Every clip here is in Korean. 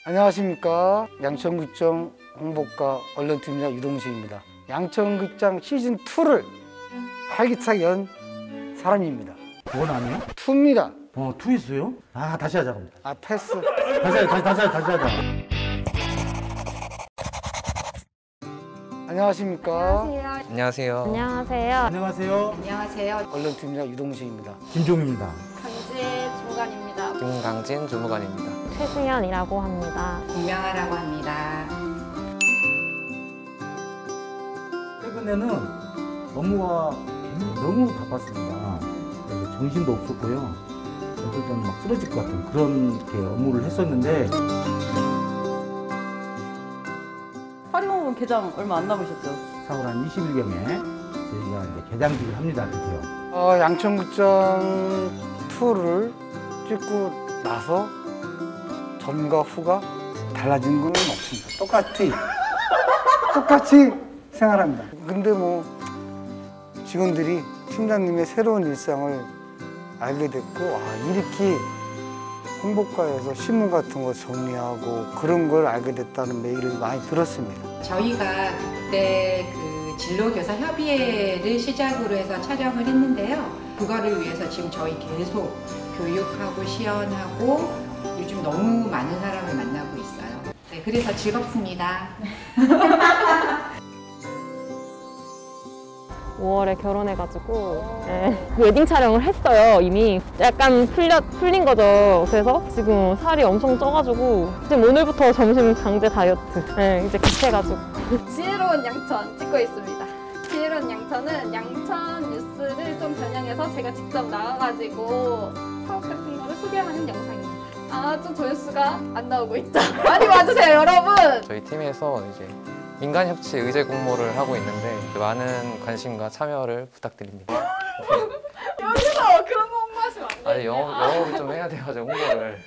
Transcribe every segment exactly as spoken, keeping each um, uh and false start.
안녕하십니까. 양천구청 홍보과 언론팀장 유동식입니다. 양천극장 시즌이를 활기차게 연 사람입니다. 원 아니에요? 이입니다. 어, 투 있어요? 아, 다시 하자 그럼. 아, 패스. 다시 하자, 다시, 다시 하자, 다시 하자. 안녕하십니까. 안녕하세요. 안녕하세요. 안녕하세요. 안녕하세요. 언론팀장 유동식입니다. 김종입니다. 강지 주무관입니다. 김강진 주무관입니다. 최승현이라고 합니다. 김명아라고 합니다. 최근에는 업무가 너무 바빴습니다. 정신도 없었고요. 어떨 때는 막 쓰러질 것 같은 그런 이렇게 업무를 했었는데. 파리공원 개장 얼마 안 남으셨죠? 사월 한 이십 일경에 저희가 이제 개장식을 합니다, 드디어. 어, 양천극장 이를 찍고 나서 전과 후가 달라진 건 없습니다. 똑같이 똑같이 생활합니다. 근데 뭐 직원들이 팀장님의 새로운 일상을 알게 됐고, 아, 이렇게 홍보과에서 신문 같은 거 정리하고 그런 걸 알게 됐다는 메일을 많이 들었습니다. 저희가 그때 그 진로교사 협의회를 시작으로 해서 촬영을 했는데요. 그거를 위해서 지금 저희 계속 교육하고 시연하고 요즘 너무 많은 사람을 만나고 있어요. 네, 그래서 즐겁습니다. 오월에 결혼해가지고 네, 웨딩 촬영을 했어요. 이미 약간 풀려, 풀린 거죠. 그래서 지금 살이 엄청 쪄가지고 지금 오늘부터 점심 강제 다이어트 네, 이제 급해가지고. 지혜로운 양천 찍고 있습니다. 지혜로운 양천은 양천 뉴스를 좀 변형해서 제가 직접 나가가지고 사업 같은 거를 소개하는 영상입니다. 아주 조회수가 안 나오고 있죠. 많이 와주세요, 여러분. 저희 팀에서 이제 민간협치 의제 공모를 하고 있는데 많은 관심과 참여를 부탁드립니다. 여기서 그런 거 홍보하시면 안 돼요. 아니 영어, 영어를 좀 해야 돼가지고 홍보를.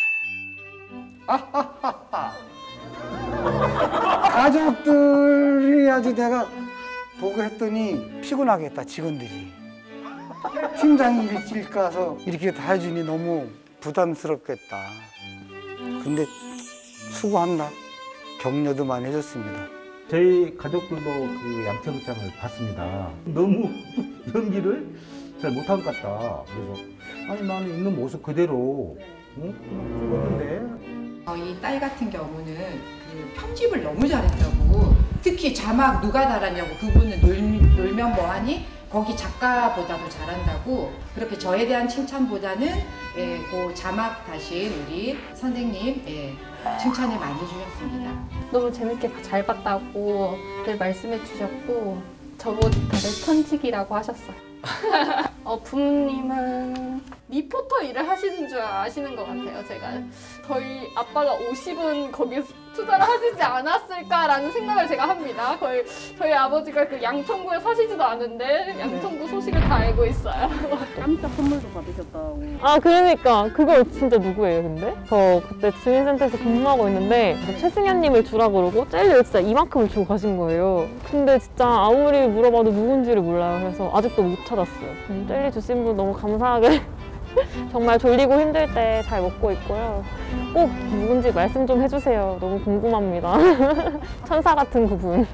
가족들이 아주 내가 보고 했더니 피곤하겠다, 직원들이. 팀장이 일찍 가서 이렇게 다 해주니 너무 부담스럽겠다. 근데 수고한다. 격려도 많이 해줬습니다. 저희 가족들도 그 양천극장을 봤습니다. 너무 연기를 잘 못한 것 같다. 그래서 아니 나는 있는 모습 그대로 어? 찍었는데. 저희 딸 같은 경우는 그 편집을 너무 잘했다고. 특히 자막 누가 달았냐고. 그분은 놀, 놀면 뭐하니? 거기 작가보다도 잘한다고. 그렇게 저에 대한 칭찬보다는 예, 그 자막 다신 우리 선생님 예, 칭찬을 많이 주셨습니다. 너무 재밌게 잘 봤다고 늘 말씀해 주셨고 저보고 다들 천직이라고 하셨어요. 어, 부모님은 리포터 일을 하시는 줄 아시는 것 같아요. 제가 저희 아빠가 오십은 거기에 투자를 하시지 않았을까라는 생각을 제가 합니다. 거의 저희 아버지가 그 양천구에 사시지도 않은데 양천구 소식을 다 알고 있어요. 깜짝 선물도 받으셨다고. 아 그러니까 그거 진짜 누구예요 근데? 저 그때 주민센터에서 근무하고 있는데 최승현님을 주라고 그러고 젤리를 진짜 이만큼을 주고 가신 거예요. 근데 진짜 아무리 물어봐도 누군지를 몰라요. 그래서 아직도 못 찾았어요. 음, 젤리 주신 분 너무 감사하게 정말 졸리고 힘들 때 잘 먹고 있고요. 꼭 누군지 말씀 좀 해주세요. 너무 궁금합니다. 천사 같은 그분.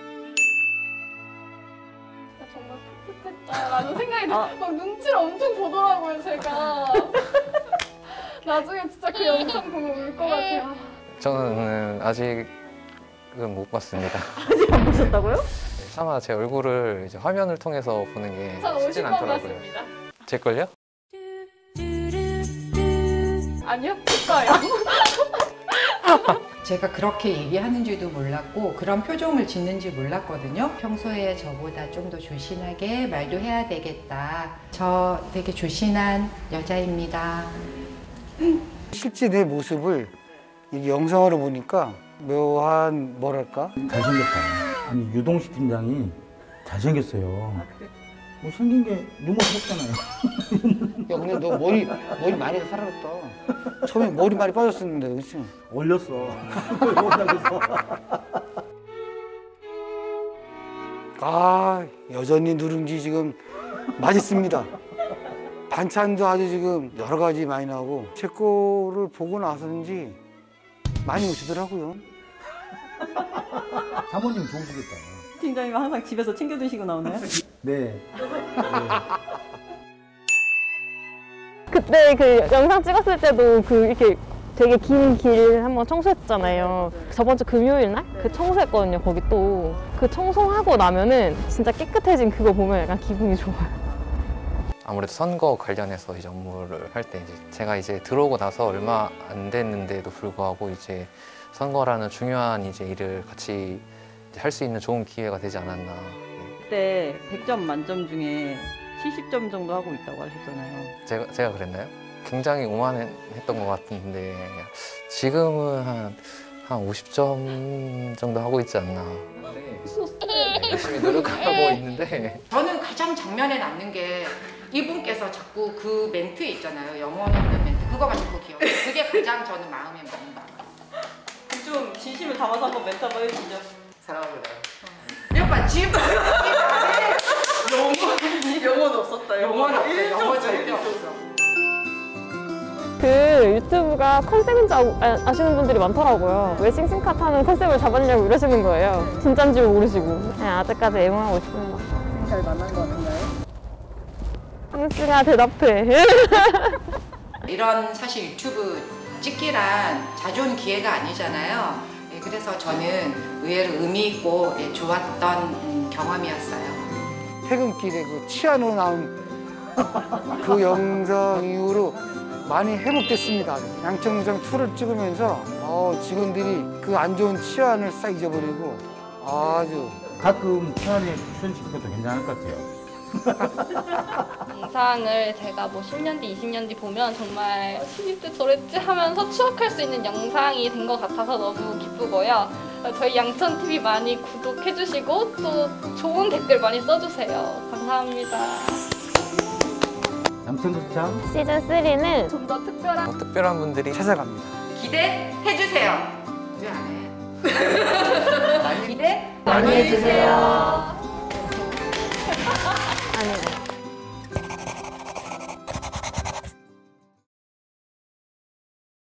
정말 풋풋했다라는 생각이 아. 막 눈치를 엄청 보더라고요, 제가. 나중에 진짜 그 영상 보면 울 것 같아요. 저는 아직은 못 봤습니다. 아직 안 보셨다고요? 차마 제 얼굴을 이제 화면을 통해서 보는 게 쉽진 않더라고요. 제 걸요? 아니요, 제거요. 제가 그렇게 얘기하는지도 몰랐고 그런 표정을 짓는지 몰랐거든요. 평소에 저보다 좀 더 조신하게 말도 해야 되겠다. 저 되게 조신한 여자입니다. 실제 내 모습을 이 영상으로 보니까 묘한 뭐랄까? 잘생겼다. 아니 유동식 팀장이 잘생겼어요. 뭐 생긴 게 유머스럽잖아요. 야, 근데 너 머리 머리 많이 살았다. 처음에 머리 많이 빠졌었는데, 그렇지? 올렸어. 올라서. 아, 여전히 누룽지 지금 맛있습니다. 반찬도 아주 지금 여러 가지 많이 나오고 제 거를 보고 나서인지 많이 오시더라고요. 사모님 좋으시겠다. 팀장님 항상 집에서 챙겨 드시고 나오나요? 네. 그때 그 영상 찍었을 때도 그 이렇게 되게 긴 길 한번 청소했잖아요. 저번 주 금요일 날 그 청소했거든요. 거기 또 그 청소하고 나면은 진짜 깨끗해진 그거 보면 약간 기분이 좋아요. 아무래도 선거 관련해서 이제 업무를 할 때 이제 제가 이제 들어오고 나서 얼마 안 됐는데도 불구하고 이제 선거라는 중요한 이제 일을 같이 할 수 있는 좋은 기회가 되지 않았나. 그때 백 점 만점 중에 칠십 점 정도 하고 있다고 하셨잖아요. 제가 제가 그랬나요? 굉장히 오만했던 것 같은데 지금은 한, 한 오십 점 정도 하고 있지 않나. 네, 열심히 노력하고 있는데 저는 가장 장면에 남는 게 이분께서 자꾸 그 멘트 있잖아요. 영혼 없는 멘트. 그거가 자꾸 기억해요. 그게 가장 저는 마음에 많이 남아요. 좀 진심을 담아서 한번 멘트 한번 해주시죠. 사랑합니다. 여봐 집 안에 영혼 영혼 없었다. 영혼 없어. 영혼 절대 없어. 그 유튜브가 컨셉인지 아, 아- 아시는 분들이 많더라고요. 왜 싱싱카 타는 컨셉을 잡았냐고 이러시는 거예요. 진짠지 모르시고. 그냥 아직까지 애용하고 있습니다. 잘 만난 것 같은가요? 싱싱아 대답해. 이런 사실 유튜브 찍기란 자주 온 기회가 아니잖아요. 예, 그래서 저는 의외로 의미 있고 예, 좋았던 음, 경험이었어요. 퇴근길에 그 치아노 나온 그 영상 이후로 많이 회복됐습니다. 양천구청 투를 찍으면서 어, 직원들이 그 안 좋은 치안을 싹 잊어버리고 아주 가끔 태안에 출연시킨 것도 괜찮을 것 같아요. 영상을 제가 뭐 십 년 뒤, 이십 년 뒤 보면 정말 이때 저랬지 하면서 추억할 수 있는 영상이 된 것 같아서 너무 기쁘고요. 저희 양천티비 많이 구독해주시고 또 좋은 댓글 많이 써주세요. 감사합니다. 양천극장 시즌 쓰리는 좀 더 특별한 뭐 특별한 분들이 찾아갑니다. 기대해주세요. 왜 안 해? 기대 많이 해주세요. 아니에요.